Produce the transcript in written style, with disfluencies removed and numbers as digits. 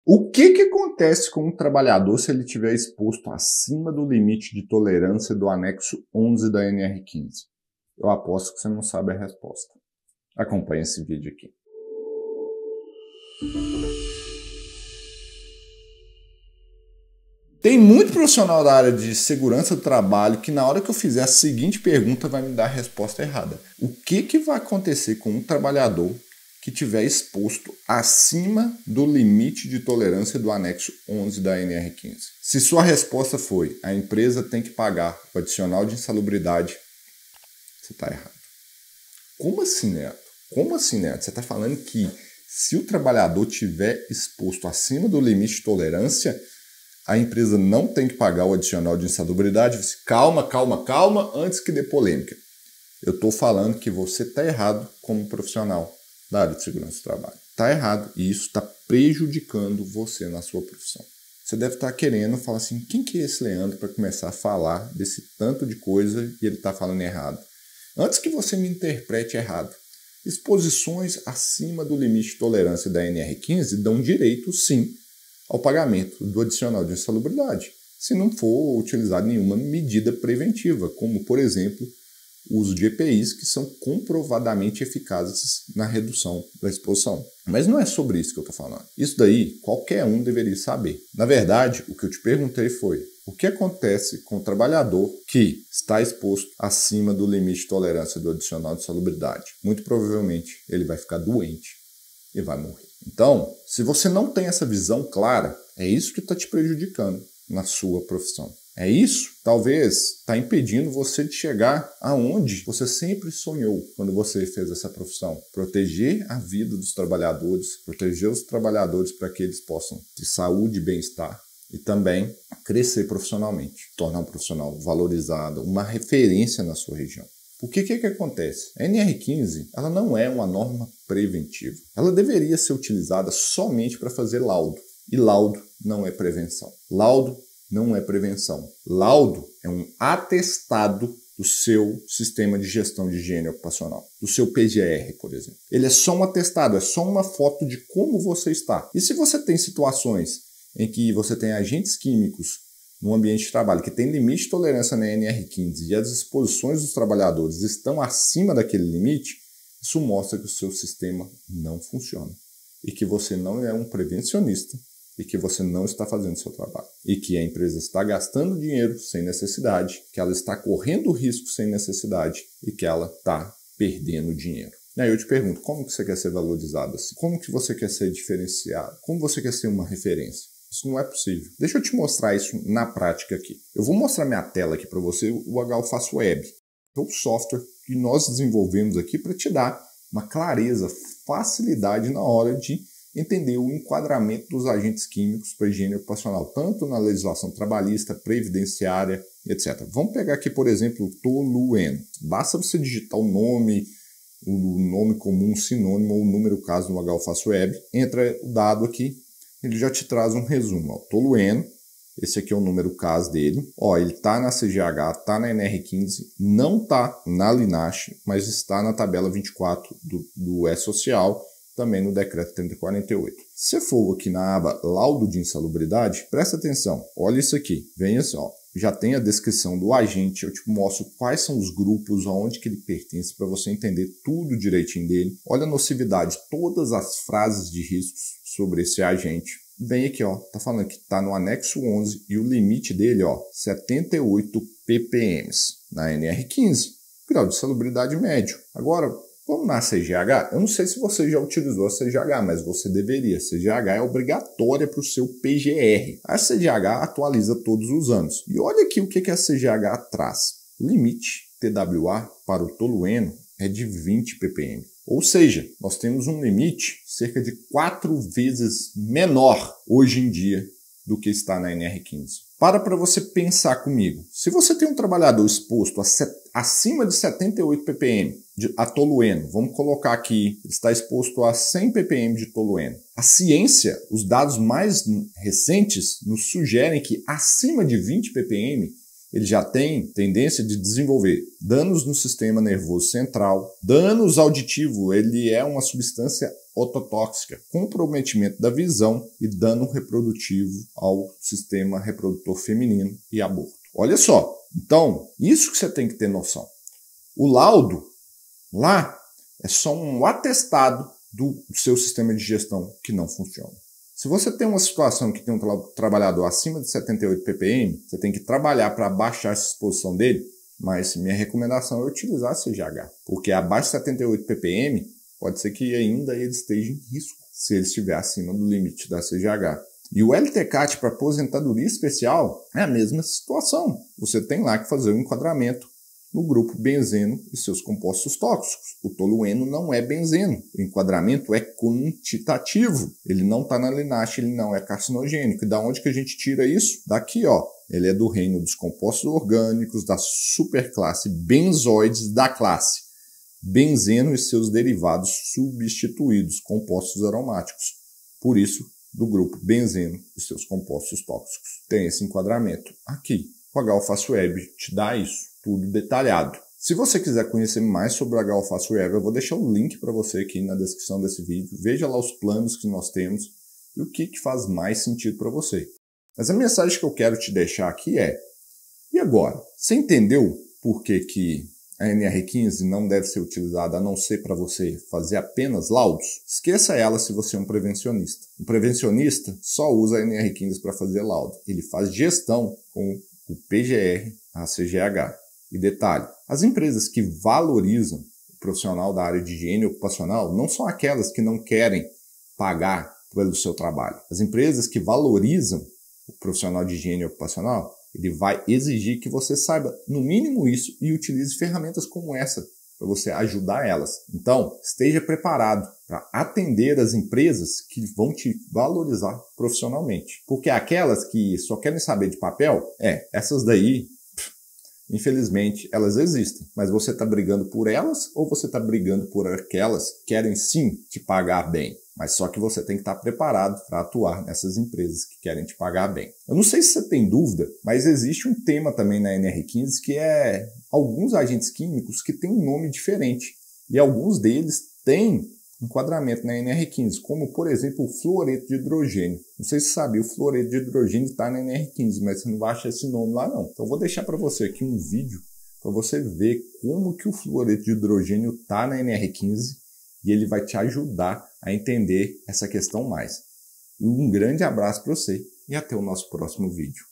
O que acontece com um trabalhador se ele estiver exposto acima do limite de tolerância do anexo 11 da NR15? Eu aposto que você não sabe a resposta. Acompanhe esse vídeo aqui. Tem muito profissional da área de segurança do trabalho que na hora que eu fizer a seguinte pergunta vai me dar a resposta errada. O que vai acontecer com um trabalhador que estiver exposto acima do limite de tolerância do anexo 11 da NR15? Se sua resposta foi a empresa tem que pagar o adicional de insalubridade, você está errado. Como assim, Neto? Como assim, Neto? Você está falando que se o trabalhador estiver exposto acima do limite de tolerância, a empresa não tem que pagar o adicional de insalubridade? Calma, antes que dê polêmica. Eu estou falando que você está errado como profissional da área de segurança do trabalho. Está errado e isso está prejudicando você na sua profissão. Você deve estar querendo falar assim, quem que é esse Leandro para começar a falar desse tanto de coisa e ele está falando errado? Antes que você me interprete errado, exposições acima do limite de tolerância da NR15 dão direito, sim, ao pagamento do adicional de insalubridade, se não for utilizada nenhuma medida preventiva, como, por exemplo, o uso de EPIs, que são comprovadamente eficazes na redução da exposição. Mas não é sobre isso que eu estou falando. Isso daí, qualquer um deveria saber. Na verdade, o que eu te perguntei foi, o que acontece com o trabalhador que está exposto acima do limite de tolerância do adicional de insalubridade? Muito provavelmente, ele vai ficar doente e vai morrer. Então, se você não tem essa visão clara, é isso que está te prejudicando na sua profissão. É isso, talvez, está impedindo você de chegar aonde você sempre sonhou quando você fez essa profissão. Proteger a vida dos trabalhadores, proteger os trabalhadores para que eles possam ter saúde e bem-estar e também crescer profissionalmente, tornar um profissional valorizado, uma referência na sua região. O que acontece? A NR15 ela não é uma norma preventiva. Ela deveria ser utilizada somente para fazer laudo. E laudo não é prevenção. Laudo não é prevenção. Laudo é um atestado do seu sistema de gestão de higiene ocupacional, do seu PGR, por exemplo. Ele é só um atestado, é só uma foto de como você está. E se você tem situações em que você tem agentes químicos no ambiente de trabalho que tem limite de tolerância na NR15 e as exposições dos trabalhadores estão acima daquele limite, isso mostra que o seu sistema não funciona e que você não é um prevencionista e que você não está fazendo o seu trabalho e que a empresa está gastando dinheiro sem necessidade, que ela está correndo risco sem necessidade e que ela está perdendo dinheiro. E aí eu te pergunto, como que você quer ser valorizado assim? Como que você quer ser diferenciado? Como você quer ser uma referência? Isso não é possível. Deixa eu te mostrar isso na prática aqui. Eu vou mostrar minha tela aqui para você, o HUFAS Web. É o software que nós desenvolvemos aqui para te dar uma clareza, facilidade na hora de entender o enquadramento dos agentes químicos para a higiene ocupacional, tanto na legislação trabalhista, previdenciária, etc. Vamos pegar aqui, por exemplo, o tolueno. Basta você digitar o nome comum, sinônimo ou número caso no HUFAS Web, entra o dado aqui, ele já te traz um resumo. Ó, tolueno, esse aqui é o número CAS dele. Ó, ele está na CGH, está na NR15, não está na LINASH, mas está na tabela 24 do E-Social, também no decreto 3048. Se for aqui na aba laudo de insalubridade, presta atenção, olha isso aqui, vem assim, ó, já tem a descrição do agente, eu te mostro quais são os grupos, aonde que ele pertence, para você entender tudo direitinho dele. Olha a nocividade, todas as frases de riscos sobre esse agente. Vem aqui, ó, tá falando que tá no anexo 11 e o limite dele, ó, 78 ppm na NR15, grau de salubridade médio. Agora, vamos na CGH? Eu não sei se você já utilizou a CGH, mas você deveria. A CGH é obrigatória para o seu PGR. A CGH atualiza todos os anos. E olha aqui o que a CGH traz. O limite TWA para o tolueno é de 20 ppm. Ou seja, nós temos um limite cerca de 4 vezes menor hoje em dia do que está na NR15. Para você pensar comigo. Se você tem um trabalhador exposto acima de 78 ppm a tolueno, vamos colocar aqui, ele está exposto a 100 ppm de tolueno. A ciência, os dados mais recentes nos sugerem que acima de 20 ppm ele já tem tendência de desenvolver danos no sistema nervoso central, danos auditivos, ele é uma substância ototóxica, comprometimento da visão e dano reprodutivo ao sistema reprodutor feminino e aborto. Olha só, então, isso que você tem que ter noção. O laudo lá é só um atestado do seu sistema de digestão que não funciona. Se você tem uma situação que tem um trabalhador acima de 78 ppm, você tem que trabalhar para baixar essa exposição dele, mas minha recomendação é utilizar a CGH, porque abaixo de 78 ppm pode ser que ainda ele esteja em risco, se ele estiver acima do limite da CGH. E o LTCAT para aposentadoria especial é a mesma situação. Você tem lá que fazer um enquadramento no grupo benzeno e seus compostos tóxicos. O tolueno não é benzeno. O enquadramento é quantitativo. Ele não está na linache, ele não é carcinogênico. E da onde que a gente tira isso? Daqui, ó. Ele é do reino dos compostos orgânicos, da superclasse benzoides da classe benzeno e seus derivados substituídos, compostos aromáticos. Por isso, do grupo benzeno e seus compostos tóxicos. Tem esse enquadramento aqui. O H-alfaço-web te dá isso, tudo detalhado. Se você quiser conhecer mais sobre o H-alfaço-web, eu vou deixar o link para você aqui na descrição desse vídeo. Veja lá os planos que nós temos e o que faz mais sentido para você. Mas a mensagem que eu quero te deixar aqui é: e agora? Você entendeu por que a NR15 não deve ser utilizada a não ser para você fazer apenas laudos? Esqueça ela se você é um prevencionista. Um prevencionista só usa a NR15 para fazer laudo. Ele faz gestão com o PGR, a CGH. E detalhe, as empresas que valorizam o profissional da área de higiene ocupacional não são aquelas que não querem pagar pelo seu trabalho. As empresas que valorizam o profissional de higiene ocupacional, ele vai exigir que você saiba no mínimo isso e utilize ferramentas como essa para você ajudar elas. Então, esteja preparado para atender as empresas que vão te valorizar profissionalmente. Porque aquelas que só querem saber de papel, essas daí, infelizmente, elas existem. Mas você está brigando por elas ou você está brigando por aquelas que querem sim te pagar bem? Mas só que você tem que estar preparado para atuar nessas empresas que querem te pagar bem. Eu não sei se você tem dúvida, mas existe um tema também na NR15 que é alguns agentes químicos que têm um nome diferente. E alguns deles têm enquadramento na NR15, como por exemplo o fluoreto de hidrogênio. Não sei se você sabia, o fluoreto de hidrogênio está na NR15, mas você não vai achar esse nome lá não. Então eu vou deixar para você aqui um vídeo para você ver como que o fluoreto de hidrogênio está na NR15 e ele vai te ajudar a entender essa questão mais. E um grande abraço para você e até o nosso próximo vídeo.